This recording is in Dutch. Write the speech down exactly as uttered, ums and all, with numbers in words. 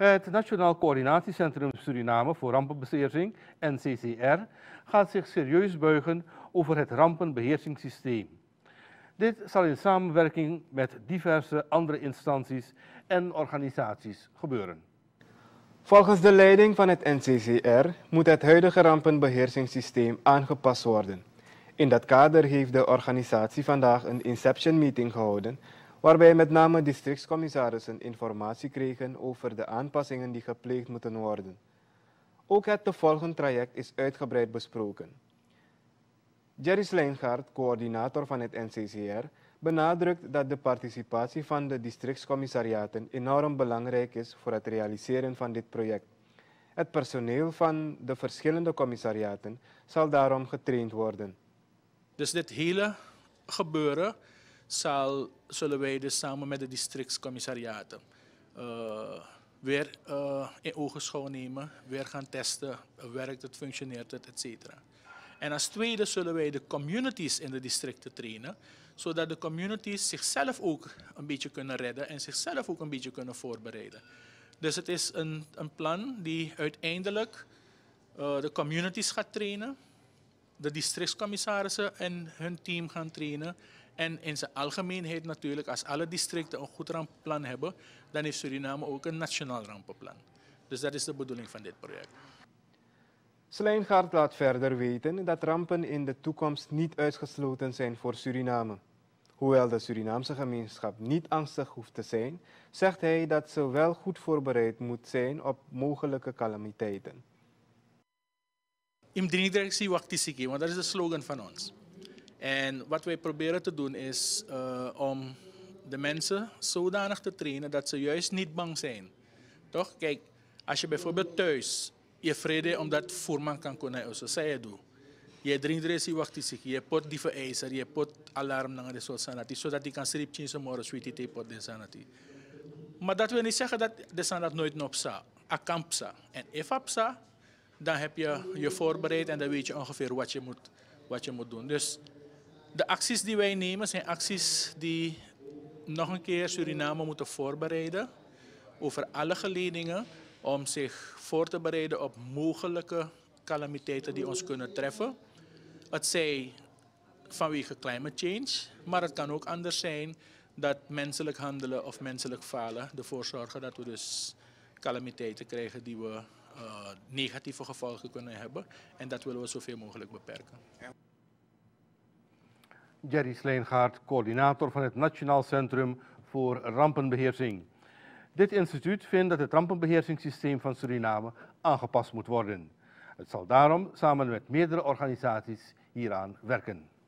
Het Nationaal Coördinatiecentrum Suriname voor Rampenbeheersing, N C C R, gaat zich serieus buigen over het rampenbeheersingssysteem. Dit zal in samenwerking met diverse andere instanties en organisaties gebeuren. Volgens de leiding van het N C C R moet het huidige rampenbeheersingssysteem aangepast worden. In dat kader heeft de organisatie vandaag een inception meeting gehouden, waarbij met name districtscommissarissen informatie kregen over de aanpassingen die gepleegd moeten worden. Ook het te volgen traject is uitgebreid besproken. Jerry Slijngaard, coördinator van het N C C R, benadrukt dat de participatie van de districtscommissariaten enorm belangrijk is voor het realiseren van dit project. Het personeel van de verschillende commissariaten zal daarom getraind worden. Dus dit hele gebeuren zal, zullen wij dus samen met de districtscommissariaten uh, weer uh, in ogenschouw nemen, weer gaan testen, werkt het, functioneert het, et cetera. En als tweede zullen wij de communities in de districten trainen, zodat de communities zichzelf ook een beetje kunnen redden en zichzelf ook een beetje kunnen voorbereiden. Dus het is een, een plan die uiteindelijk uh, de communities gaat trainen, de districtscommissarissen en hun team gaan trainen. En in zijn algemeenheid natuurlijk, als alle districten een goed rampenplan hebben, dan heeft Suriname ook een nationaal rampenplan. Dus dat is de bedoeling van dit project. Slijngaard laat verder weten dat rampen in de toekomst niet uitgesloten zijn voor Suriname. Hoewel de Surinaamse gemeenschap niet angstig hoeft te zijn, zegt hij dat ze wel goed voorbereid moet zijn op mogelijke calamiteiten. Imdrinigdirectie waktisiki, want dat is de slogan van ons. En wat wij proberen te doen is uh, om de mensen zodanig te trainen dat ze juist niet bang zijn. Toch? Kijk, als je bijvoorbeeld thuis je vrede omdat voerman kan kunnen, zo zei je doe. Je drinkt er wacht je pot die vereisen, je pot alarm naar de sanity, zodat die kan stripchen zo morgen sweetie te pot de sanity. Maar dat wil niet zeggen dat de sanat nooit nog sa, akampsa. En if apsa, dan heb je je voorbereid en dan weet je ongeveer wat je moet, wat je moet doen. Dus de acties die wij nemen zijn acties die nog een keer Suriname moeten voorbereiden over alle geledingen om zich voor te bereiden op mogelijke calamiteiten die ons kunnen treffen. Het zij vanwege climate change, maar het kan ook anders zijn dat menselijk handelen of menselijk falen ervoor zorgen dat we dus calamiteiten krijgen die we uh, negatieve gevolgen kunnen hebben. En dat willen we zoveel mogelijk beperken. Jerry Slijngaard, coördinator van het Nationaal Centrum voor Rampenbeheersing. Dit instituut vindt dat het rampenbeheersingssysteem van Suriname aangepast moet worden. Het zal daarom samen met meerdere organisaties hieraan werken.